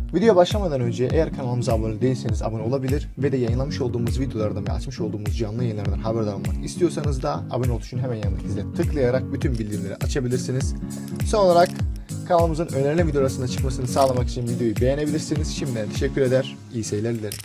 Videoya başlamadan önce eğer kanalımıza abone değilseniz abone olabilir ve de yayınlamış olduğumuz videolardan ve açmış olduğumuz canlı yayınlardan haberdar olmak istiyorsanız da abone ol tuşunun hemen yanındaki zile tıklayarak bütün bildirimleri açabilirsiniz. Son olarak kanalımızın önerilen video arasında çıkmasını sağlamak için videoyu beğenebilirsiniz. Şimdiden teşekkür eder, iyi seyirler dilerim.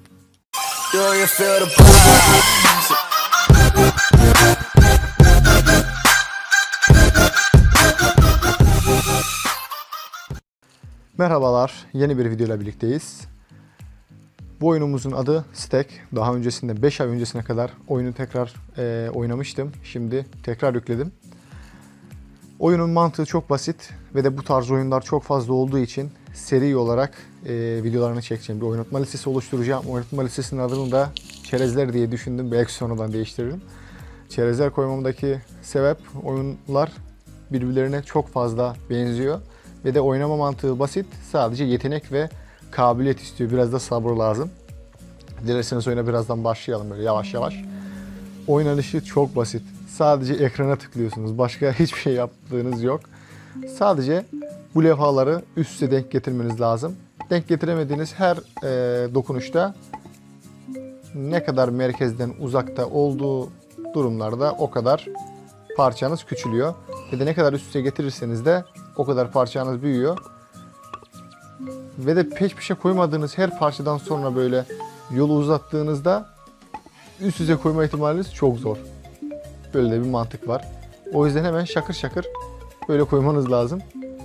Merhabalar, yeni bir videoyla birlikteyiz. Bu oyunumuzun adı Stack. Daha öncesinde 5 ay öncesine kadar oyunu tekrar oynamıştım. Şimdi tekrar yükledim. Oyunun mantığı çok basit ve de bu tarz oyunlar çok fazla olduğu için seri olarak videolarını çekeceğim. Bir oynatma listesi oluşturacağım. Oynatma listesinin adını da Çerezler diye düşündüm. Belki sonradan değiştiririm. Çerezler koymamdaki sebep oyunlar birbirlerine çok fazla benziyor. Ve de oynama mantığı basit. Sadece yetenek ve kabiliyet istiyor. Biraz da sabır lazım. Dilerseniz oyuna birazdan başlayalım böyle yavaş yavaş. Oynanışı çok basit. Sadece ekrana tıklıyorsunuz. Başka hiçbir şey yaptığınız yok. Sadece bu levhaları üst üste denk getirmeniz lazım. Denk getiremediğiniz her dokunuşta ne kadar merkezden uzakta olduğu durumlarda o kadar parçanız küçülüyor. Ve de ne kadar üst üste getirirseniz de o kadar parçanız büyüyor. Ve de peş peşe koymadığınız her parçadan sonra böyle yolu uzattığınızda üst üste koyma ihtimaliniz çok zor. Böyle de bir mantık var. O yüzden hemen şakır şakır böyle koymanız lazım.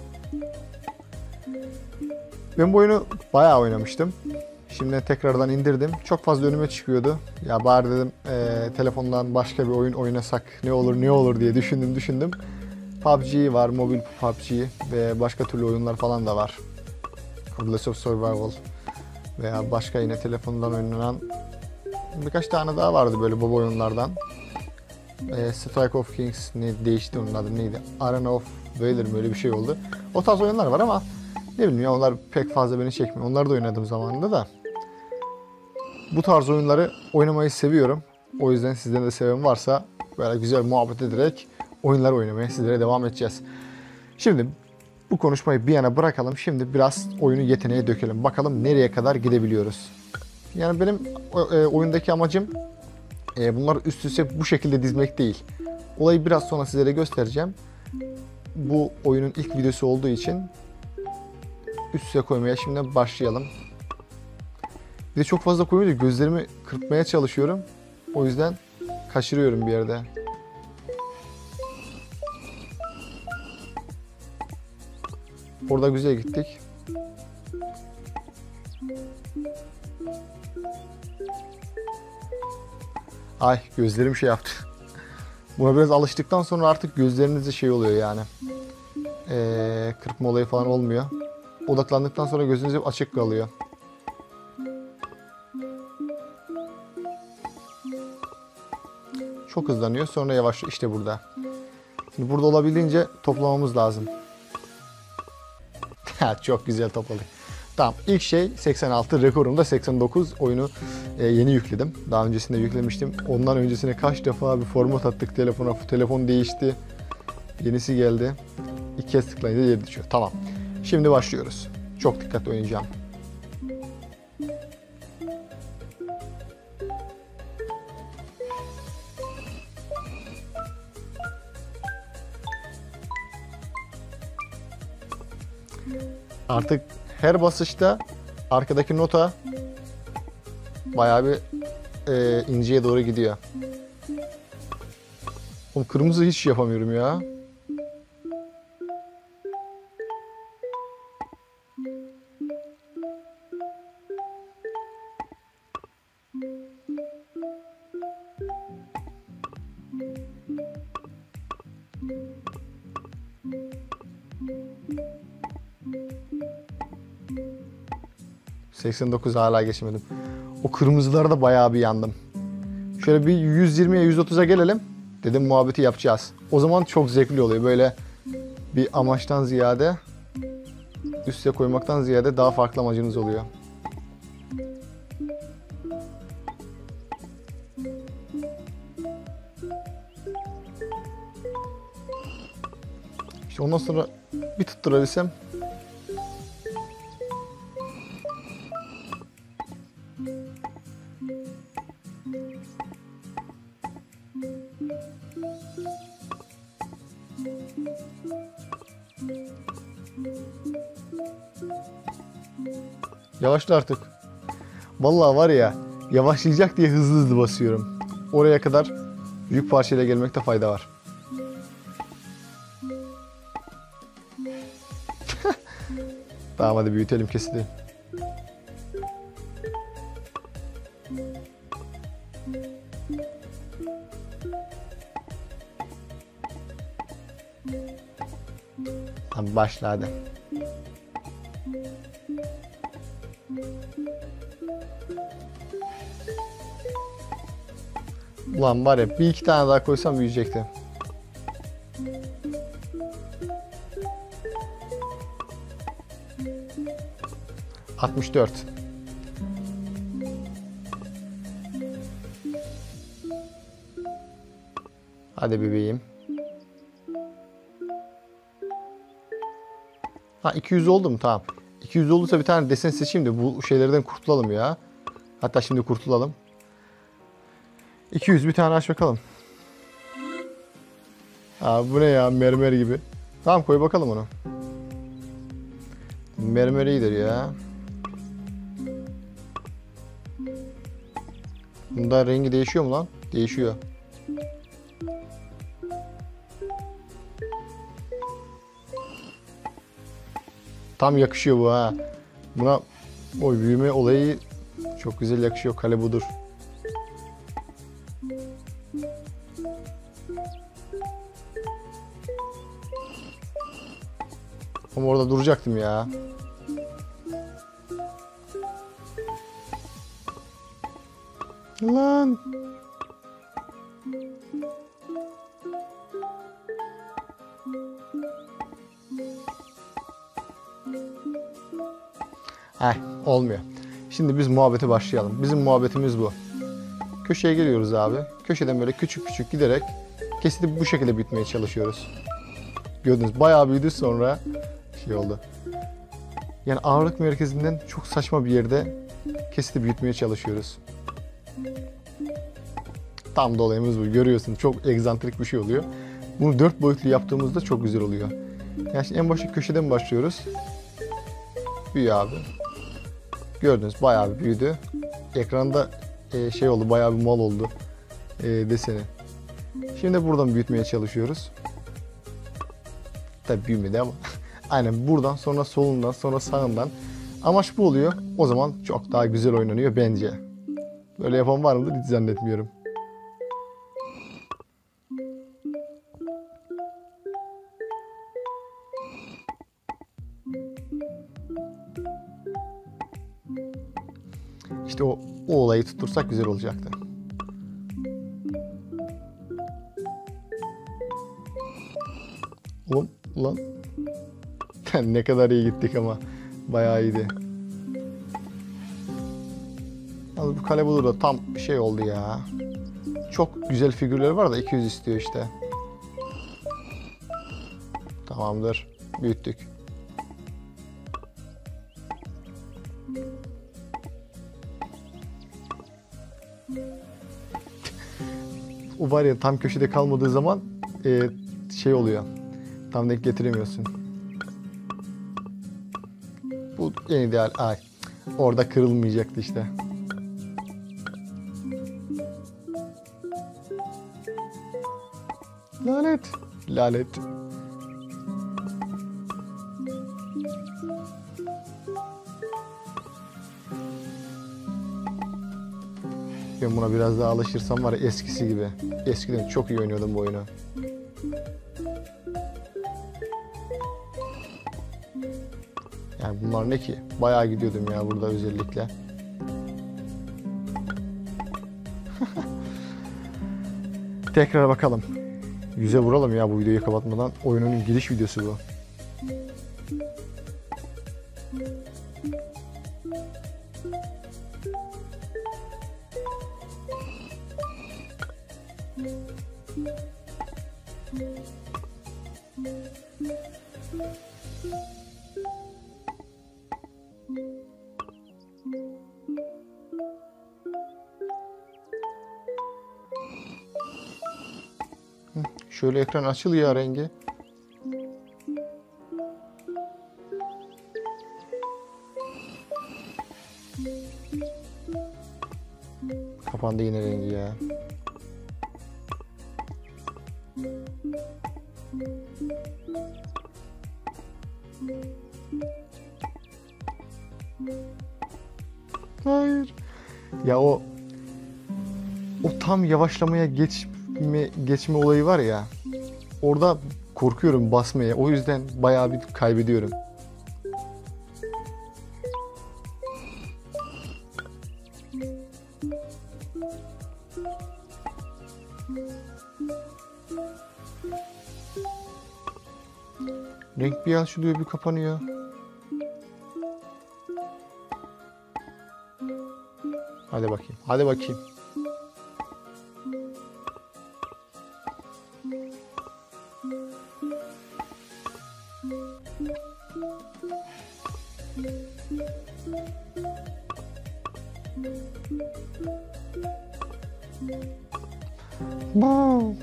Ben bu oyunu bayağı oynamıştım. Şimdi tekrardan indirdim. Çok fazla önüme çıkıyordu. Ya bari dedim telefondan başka bir oyun oynasak ne olur diye düşündüm. PUBG var, mobil PUBG ve başka türlü oyunlar falan da var. Last of Survival veya başka yine telefondan oynanan birkaç tane daha vardı böyle baba oyunlardan. Strike of Kings değişti, onun adı neydi? Arena of Valor mi, öyle bir şey oldu. O tarz oyunlar var ama ne bileyim ya, onlar pek fazla beni çekmiyor. Onları da oynadım zamanında da. Bu tarz oyunları oynamayı seviyorum. O yüzden sizlerin de seven varsa böyle güzel muhabbet ederek oyunlar oynamaya sizlere devam edeceğiz. Şimdi bu konuşmayı bir yana bırakalım. Şimdi biraz oyunu yeteneğe dökelim. Bakalım nereye kadar gidebiliyoruz. Yani benim oyundaki amacım bunları üst üste bu şekilde dizmek değil. Olayı biraz sonra sizlere göstereceğim. Bu oyunun ilk videosu olduğu için üst üste koymaya şimdi başlayalım. Bir de çok fazla koyunca gözlerimi kırpmaya çalışıyorum. O yüzden kaçırıyorum bir yerde. Orada güzel gittik. Ay, gözlerim şey yaptı. Buna biraz alıştıktan sonra artık gözlerinizde şey oluyor yani. Kırpma olayı falan olmuyor. Odaklandıktan sonra gözünüz hep açık kalıyor. Çok hızlanıyor, sonra yavaşlıyor. İşte burada. Şimdi burada olabildiğince toplamamız lazım. Çok güzel topladık. Tamam, ilk şey 86, rekorum da 89. Oyunu yeni yükledim. Daha öncesinde yüklemiştim. Ondan öncesine kaç defa bir format attık telefona. Telefon değişti. Yenisi geldi. İlk kez tıklayınca yeri düşüyor. Tamam. Şimdi başlıyoruz. Çok dikkatli oynayacağım. Artık her basışta arkadaki nota bayağı bir inceye doğru gidiyor. Oğlum, kırmızı hiç yapamıyorum ya. ...89 hala geçemedim. O kırmızılara da bayağı bir yandım. Şöyle bir 120'ye 130'a gelelim. Dedim muhabbeti yapacağız. O zaman çok zevkli oluyor. Böyle bir amaçtan ziyade, üste koymaktan ziyade daha farklı amacınız oluyor. İşte ondan sonra bir tutturabilsem. Yavaşla artık. Vallahi var ya, yavaşlayacak diye hızlı hızlı basıyorum. Oraya kadar büyük parçayla gelmekte fayda var. Tamam, hadi büyütelim kesidi. Tamam, başla hadi. Ulan var ya, bir iki tane daha koysam büyüyecekti. ...64. Hadi bebeğim. Ha, 200 oldu mu? Tamam. 200 olduysa bir tane desen seçeyim de bu şeylerden kurtulalım ya. Hatta şimdi kurtulalım. 200 bir tane aç bakalım. Abi bu ne ya, mermer gibi. Tamam, koy bakalım onu. Mermer iyidir ya. Bunda rengi değişiyor mu lan? Değişiyor. Tam yakışıyor bu ha. Buna o büyüme olayı çok güzel yakışıyor. Kale budur. Ama orada duracaktım ya. Lan. Heh, olmuyor. Şimdi biz muhabbete başlayalım. Bizim muhabbetimiz bu. Köşeye geliyoruz abi. Köşeden böyle küçük küçük giderek kesiti bu şekilde bitmeye çalışıyoruz. Gördünüz, bayağı büyüdü, sonra şey oldu. Yani ağırlık merkezinden çok saçma bir yerde kesiti büyütmeye çalışıyoruz. Tam da olayımız bu. Görüyorsun, çok egzantrik bir şey oluyor. Bunu 4 boyutlu yaptığımızda çok güzel oluyor. Yani şimdi en başta köşeden başlıyoruz. Büyü abi. Gördünüz, bayağı bir büyüdü. Ekranda şey oldu, bayağı bir mal oldu deseni. Şimdi buradan büyütmeye çalışıyoruz. Tabii büyümedi ama. Aynen, buradan sonra solundan sonra sağından. Amaç bu oluyor. O zaman çok daha güzel oynanıyor bence. Böyle yapan var mıdır hiç zannetmiyorum. İşte o olayı tutursak güzel olacaktı. Oğlum lan. Ne kadar iyi gittik ama. Bayağı iyiydi. Yalnız bu kale bulur da tam şey oldu ya. Çok güzel figürleri var da 200 istiyor işte. Tamamdır. Büyüttük. O var ya, tam köşede kalmadığı zaman şey oluyor. Tam denk getiremiyorsun. Bu en ideal. Ay. Orada kırılmayacaktı işte. Lanet. Lanet. Ben buna biraz daha alışırsam var ya, eskisi gibi. Eskiden çok iyi oynuyordum bu oyunu. Yani bunlar ne ki? Bayağı gidiyordum ya burada özellikle. Tekrar bakalım. 100'e vuralım ya bu videoyu kapatmadan. Oyunun giriş videosu bu. Şöyle ekran açılıyor rengi. Kapandı yine rengi ya. Hayır. Ya o tam yavaşlamaya geçme olayı var ya. Orada korkuyorum basmaya. O yüzden bayağı bir kaybediyorum. Renk bir açılıyor, bir kapanıyor. Hadi bakayım. Hadi bakayım. Wow.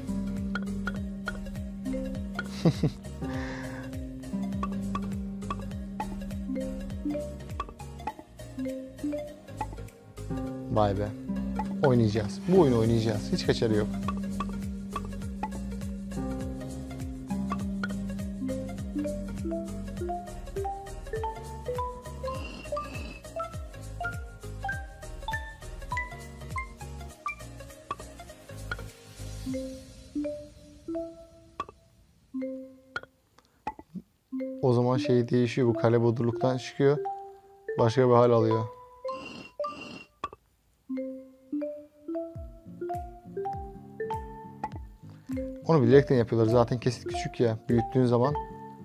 Vay be. Oynayacağız. Bu oyunu oynayacağız. Hiç kaçarı yok. O zaman şey değişiyor. Bu kale bodurluktan çıkıyor. Başka bir hal alıyor. Onu bilerekten yapıyorlar. Zaten kesit küçük ya. Büyüttüğün zaman.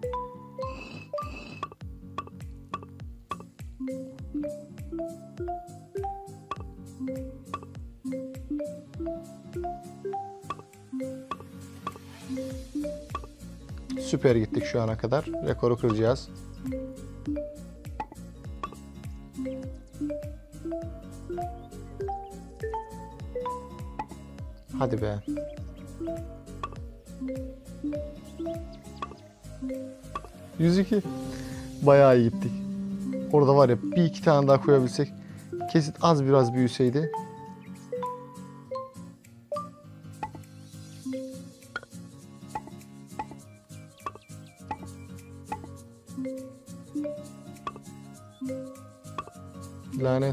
Süper gittik şu ana kadar. Rekoru kıracağız. Hadi be. %102. Bayağı iyi gittik. Orada var ya, bir iki tane daha koyabilsek. Kesit az biraz büyüseydi. Lanet.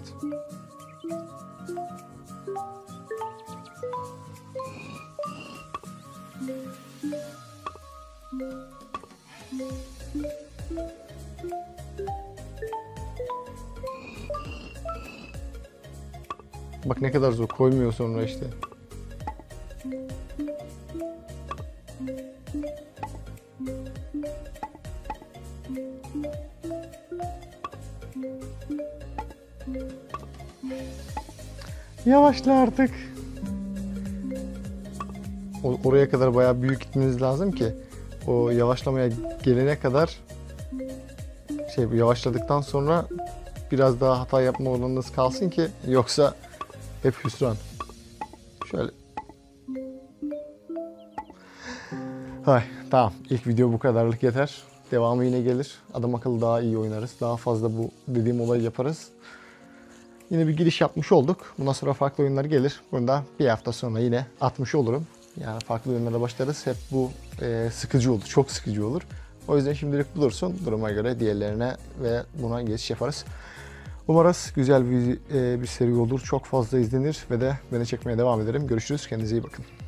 Bak ne kadar zor, koymuyor sonra işte. Yavaşla artık. Oraya kadar bayağı büyük gitmeniz lazım ki o yavaşlamaya gelene kadar yavaşladıktan sonra biraz daha hata yapma olanınız kalsın ki yoksa hep hüsran. Şöyle. Tamam. İlk video bu kadarlık yeter. Devamı yine gelir. Adam akıllı daha iyi oynarız. Daha fazla bu dediğim olayı yaparız. Yine bir giriş yapmış olduk. Bundan sonra farklı oyunlar gelir. Bunu da bir hafta sonra yine atmış olurum. Yani farklı oyunlara başlarız. Hep bu sıkıcı olur. Çok sıkıcı olur. O yüzden şimdilik bu dursun. Duruma göre diğerlerine ve buna geçiş yaparız. Umarız güzel bir seri olur. Çok fazla izlenir ve de beni çekmeye devam ederim. Görüşürüz. Kendinize iyi bakın.